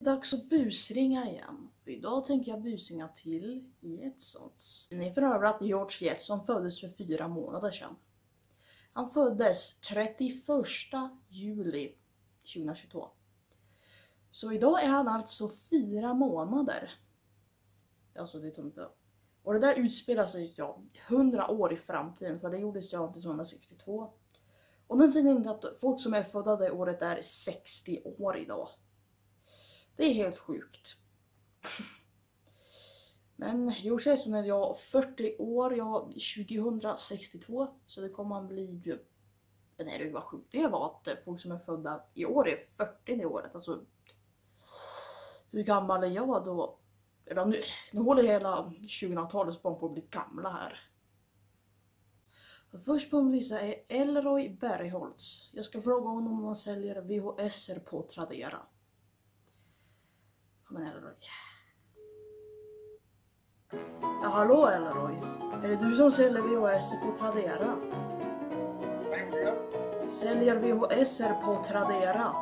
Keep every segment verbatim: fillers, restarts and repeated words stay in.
Dags att busringa igen. Idag tänker jag busringa till Jetsons. Ni får höra att George Jetson föddes för fyra månader sedan. Han föddes trettioförsta juli tjugohundratjugotvå. Så idag är han alltså fyra månader. Alltså det är tomt. Och det där utspelar sig ja, hundra år i framtiden, för det gjordes ja nittonhundrasextiotvå. Och nu tänker jag att folk som är födda det året är sextio år idag. Det är helt sjukt. Men George Jetson är jag fyrtio år, jag tjugohundrasextiotvå. Så det kommer att bli... Men nej, det var sjukt. Det var att folk som är födda i år är fyrtio i året. Alltså, hur gammal är jag då? Eller nu, nu håller hela tjugohundratalets barn på att bli gamla här. Först på min lista är Elroy Bergholtz. Jag ska fråga honom om han säljer V H S-er på Tradera. Kom igen Elroy. Ja, hallå Elroy. Är det du som säljer V H S-er på Tradera? Säljer V H S-er på Tradera?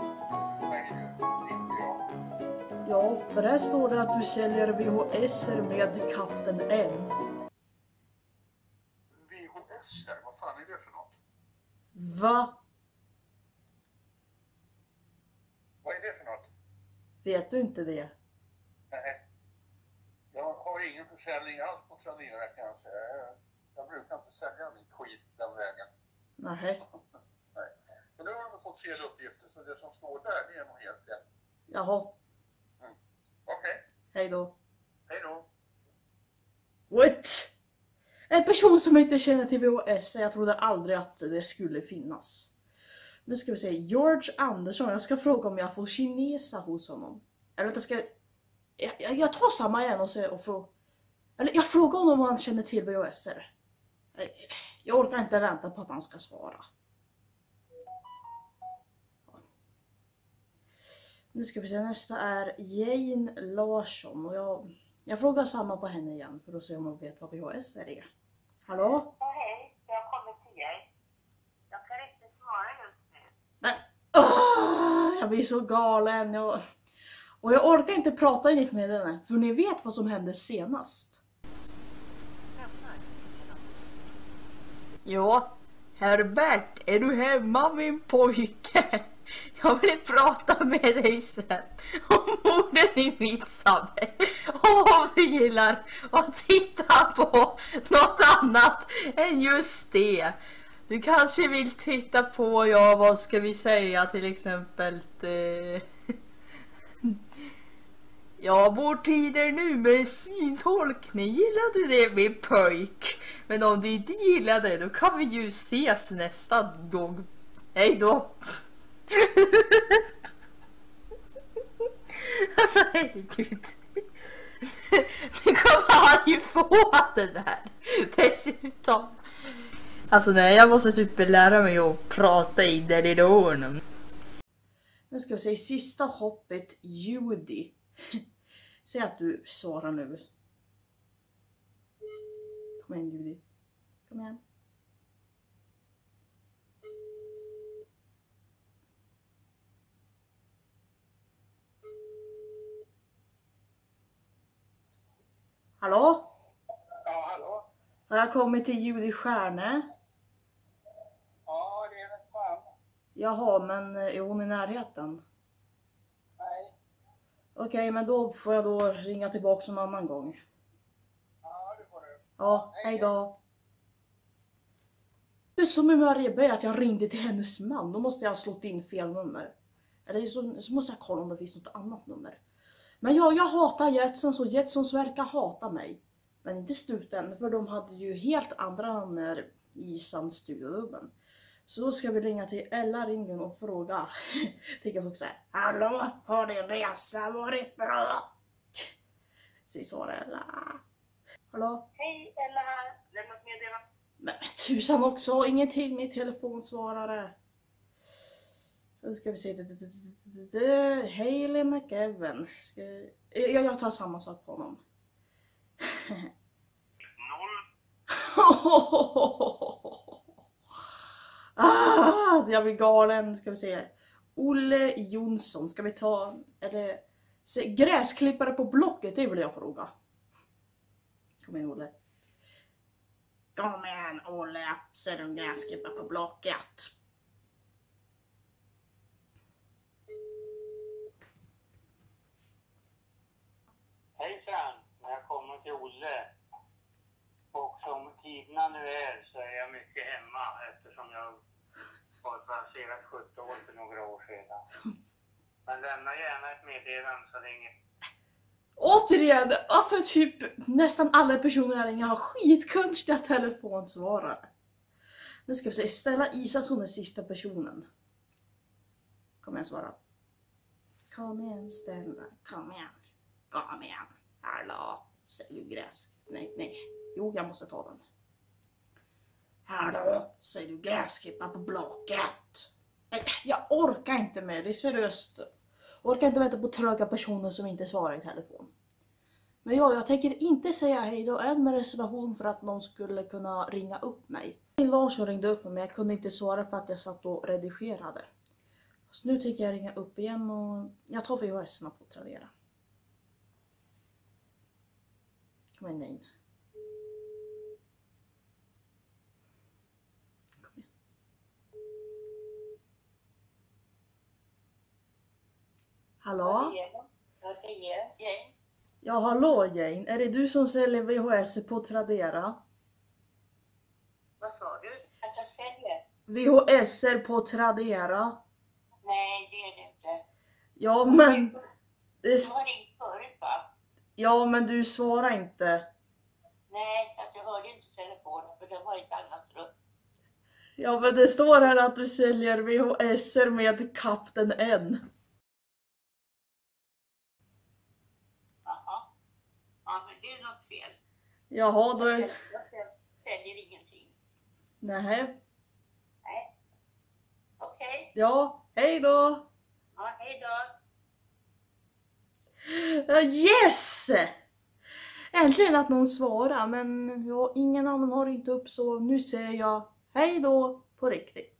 Ja, för här står det att du säljer V H S-er med katten M. V H S-er? Vad fan är det för något? Va? Vad är det för något? Vet du inte det? Nej. Jag har ingen försäljning alls på Tradera kan jag säga. Jag, jag brukar inte sälja mitt skit den vägen. Nej. Nej. Men nu har de fått fel uppgifter, så det som står där det är nog helt rätt. Jaha. Mm. Okej. Okay. Hej då. Hej då. What? En person som inte känner till V H S, jag trodde aldrig att det skulle finnas. Nu ska vi se, George Andersson, jag ska fråga om jag får kinesa hos honom. Eller jag ska... Jag, jag, jag tar samma igen och, se, och får... Eller jag frågar honom om han känner till V H S-er. Jag orkar inte vänta på att han ska svara. Nu ska vi se, nästa är Jane Larsson. Och jag, jag frågar samma på henne igen för att se om hon vet vad V H S är. Hallå? Ja, hej. Jag kommer till er. Jag kan inte svara just nu. Men, åh, jag blir så galen. Jag, och jag orkar inte prata inget med henne. För ni vet vad som hände senast. Ja, Herbert, är du hemma min pojke? Jag vill prata med dig sen om morden i Midsommar. Och om du gillar att titta på något annat än just det. Du kanske vill titta på, ja vad ska vi säga till exempel eh, ja, vår tid är nu med syntolkning. Gillade det min pojk? Men om du inte gillade det, då kan vi ju ses nästa gång. Hej då! Alltså herregud. Nu kommer han ju få det där. Dessutom. Alltså nej, jag måste typ lära mig att prata in där i honom. Nu ska vi se, sista hoppet Judy. Säg att du svarar nu. Kom igen Judy. Kom igen. Hallå? Ja, hallå? Har jag kommit till Judy Stjärne? Ja, det är hennes man. Jaha, men är hon i närheten? Nej. Okej, okay, men då får jag då ringa tillbaka en annan gång. Ja, det får du. Ja, hej då. Det är som i Marieberg att jag ringde till hennes man. Då måste jag ha slått in fel nummer. Eller så, så måste jag kolla om det finns något annat nummer. Men ja, jag hatar Jetsons och Jetsons verkar hata mig. Men inte Stuten, för de hade ju helt andra namn i Sandstudiodubben. Så då ska vi ringa till Ella Ringen och fråga. Tänker folk säga, hallå, har din resa varit bra? Så svarar Ella. Hallå? Hej, Ella här. Lämnat meddelande. Men tusan också, ingenting med telefonsvarare. Nu ska vi se. Hailey McEwen. Ska... Jag, jag tar samma sak på honom. Noll. ah, jag blir galen. Ska vi se. Olle Jonsson. Ska vi ta... Eller Se, gräsklippare på Blocket, det vill jag fråga. Kom igen Olle. Kom igen Olle, ser du en gräsklippare på Blocket? Hejsan, när jag kommer till Olle. Och som tiderna nu är så är jag mycket hemma eftersom jag har passerat sjuttio år för några år sedan. Men lämna gärna ett meddelande så länge. Återigen, varför typ nästan alla personer jag ringer har skitkonstiga telefonsvarare. Nu ska vi se, Stella Isaksson är sista personen. Kom igen svara. Kom igen Stella, kom igen. Kom igen. Hallå, säljer du gräs? Nej, nej. Jo, jag måste ta den. Hallå, säger du gräsklippare på Blocket? Nej, jag orkar inte med det, seriöst. Jag orkar inte vänta på tröga personer som inte svarar i telefon. Men ja, jag tänker inte säga hej då än med reservation för att någon skulle kunna ringa upp mig. Lars ringde upp mig men jag kunde inte svara för att jag satt och redigerade. Så nu tänker jag ringa upp igen och jag tar V H S-erna på Tradera. Kom igen, nej. Kom igen. Hallå? Ja, hallå Jane. Är det du som säljer V H S på Tradera? Vad sa du? Att jag säljer? V H S på Tradera? Nej, det är det inte. Ja, men... Du Det... har ringt förut va? Ja, men du svarar inte. Nej, att jag hörde inte telefonen för det var ett annat rum. Ja, men det står här att du säljer V H S med Kapten N. Jaha. Ja, men det är något fel. Jaha, då... Jag säljer, jag säljer ingenting. Nej. Nej. Okej. Ja, hej då. Ja, hej då. Ja, yes! Äntligen att någon svarar, men ja, ingen annan har inte upp så nu säger jag hej då på riktigt.